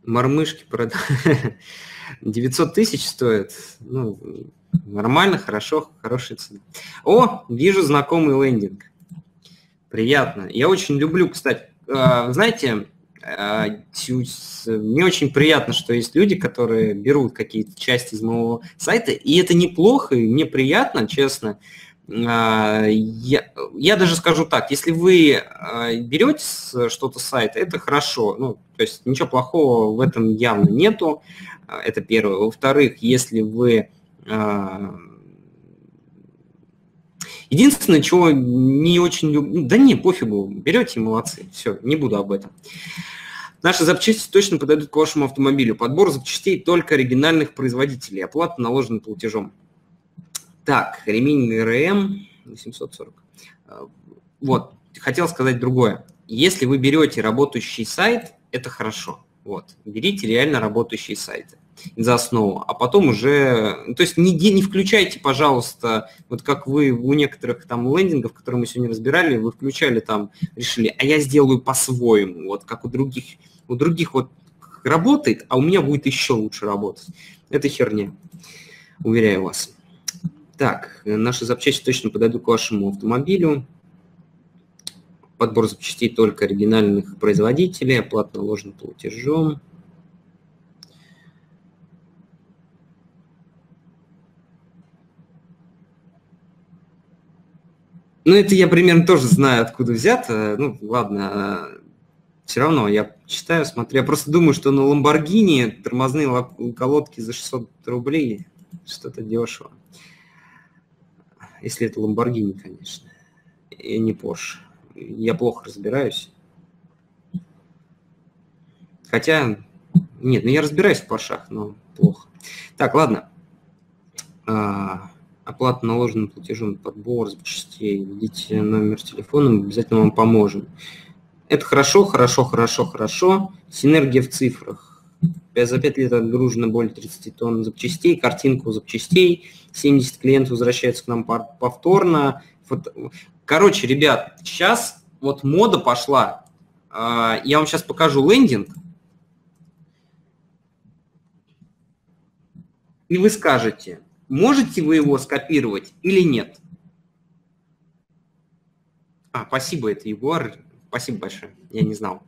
Мормышки продать. 900 тысяч стоит. Ну, нормально, хорошо, хорошая цена. О, вижу знакомый лендинг. Приятно. Я очень люблю, кстати, знаете, мне очень приятно, что есть люди, которые берут какие-то части из моего сайта, и это неплохо, и мне приятно, честно. Я даже скажу так, если вы берете что-то с сайта, это хорошо, ну, то есть ничего плохого в этом явно нету, это первое. Во-вторых, если вы... Единственное, чего не очень люблю... Да не, пофигу, берете, молодцы, все, не буду об этом. Наши запчасти точно подойдут к вашему автомобилю. Подбор запчастей только оригинальных производителей. Оплата наложена платежом. Так, ремень ГРМ 840. Вот, хотел сказать другое. Если вы берете работающий сайт, это хорошо. Вот, берите реально работающие сайты за основу, а потом уже, то есть не включайте, пожалуйста, вот как вы у некоторых там лендингов, которые мы сегодня разбирали, вы включали там, решили, а я сделаю по-своему, вот как у других вот работает, а у меня будет еще лучше работать. Это херня, уверяю вас. Так, наши запчасти точно подойдут к вашему автомобилю. Подбор запчастей только оригинальных производителей, оплата наложена платежом. Ну, это я примерно тоже знаю, откуда взято. Ну, ладно, все равно я читаю, смотрю. Я просто думаю, что на Lamborghini тормозные колодки за 600 рублей что-то дешево. Если это Lamborghini, конечно, и не Porsche. Я плохо разбираюсь. Хотя, нет, ну я разбираюсь в Поршах, но плохо. Так, ладно. Оплата наложена платежом, подбор запчастей. Введите номер телефона, мы обязательно вам поможем. Это хорошо, хорошо, хорошо, хорошо. Синергия в цифрах. За 5 лет отгружено более 30 тонн запчастей. Картинку запчастей. 70 клиентов возвращаются к нам повторно. Короче, ребят, сейчас вот мода пошла. Я вам сейчас покажу лендинг. И вы скажете, можете вы его скопировать или нет. Спасибо, это Егор. Спасибо большое, я не знал.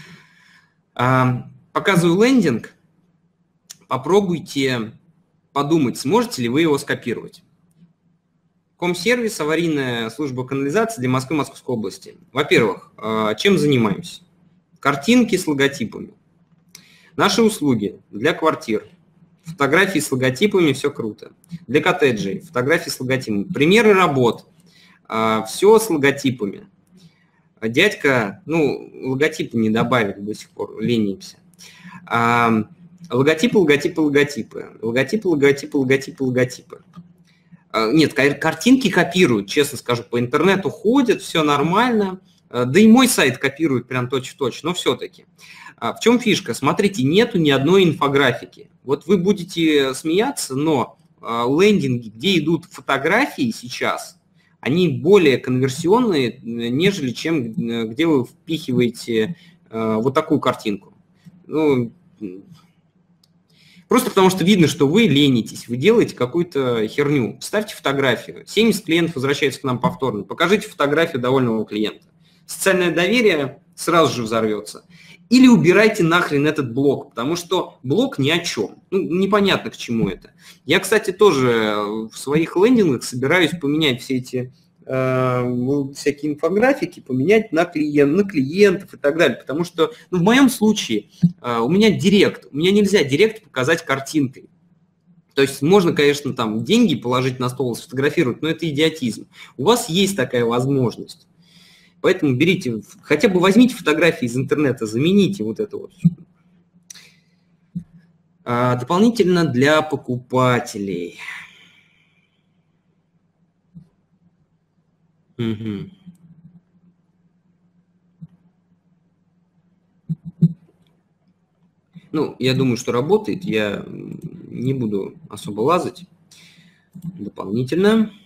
Показываю лендинг. Попробуйте подумать, сможете ли вы его скопировать. Комсервис, аварийная служба канализации для Москвы и Московской области. Во-первых, чем занимаемся? Картинки с логотипами. Наши услуги для квартир. Фотографии с логотипами, все круто. Для коттеджей, фотографии с логотипами. Примеры работ. Все с логотипами. Дядька, ну, логотипы не добавили до сих пор, ленимся. Логотипы, логотипы, логотипы. Логотипы, логотипы, логотипы, логотипы. Нет, картинки копируют, честно скажу, по интернету ходят, все нормально. Да и мой сайт копирует прям точь-в-точь, но все-таки. В чем фишка? Смотрите, нету ни одной инфографики. Вот вы будете смеяться, но лендинги, где идут фотографии сейчас, они более конверсионные, нежели чем где вы впихиваете вот такую картинку. Ну, просто потому что видно, что вы ленитесь, вы делаете какую-то херню. Ставьте фотографию. 70 клиентов возвращаются к нам повторно. Покажите фотографию довольного клиента. Социальное доверие сразу же взорвется. Или убирайте нахрен этот блок, потому что блок ни о чем. Ну, непонятно, к чему это. Я, кстати, тоже в своих лендингах собираюсь поменять все эти всякие инфографики, поменять на клиентов и так далее. Потому что, ну, в моем случае у меня директ. У меня нельзя директ показать картинкой. То есть можно, конечно, там деньги положить на стол, сфотографировать, но это идиотизм. У вас есть такая возможность. Поэтому берите, хотя бы возьмите фотографии из интернета, замените вот это вот. Дополнительно для покупателей. Угу. Ну, я думаю, что работает. Я не буду особо лазать. Дополнительно.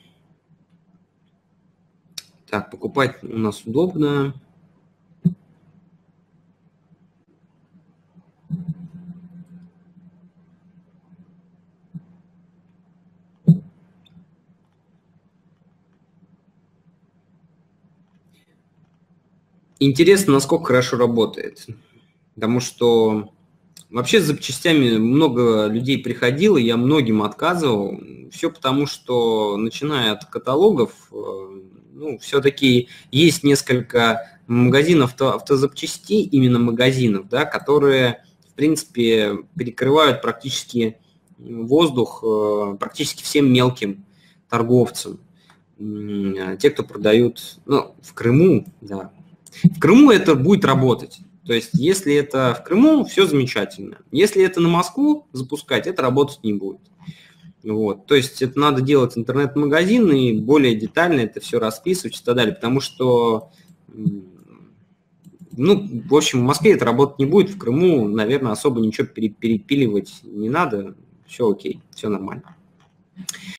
Так, покупать у нас удобно. Интересно, насколько хорошо работает. Потому что вообще с запчастями много людей приходило, я многим отказывал. Все потому, что, начиная от каталогов, ну, все-таки есть несколько магазинов автозапчастей, именно магазинов, да, которые, в принципе, перекрывают практически воздух практически всем мелким торговцам. Те, кто продают, ну, в Крыму, да. В Крыму это будет работать. То есть, если это в Крыму, все замечательно. Если это на Москву запускать, это работать не будет. Вот. То есть, это надо делать интернет-магазин и более детально это все расписывать и так далее. Потому что, ну, в общем, в Москве это работать не будет, в Крыму, наверное, особо ничего перепиливать не надо. Все окей, все нормально.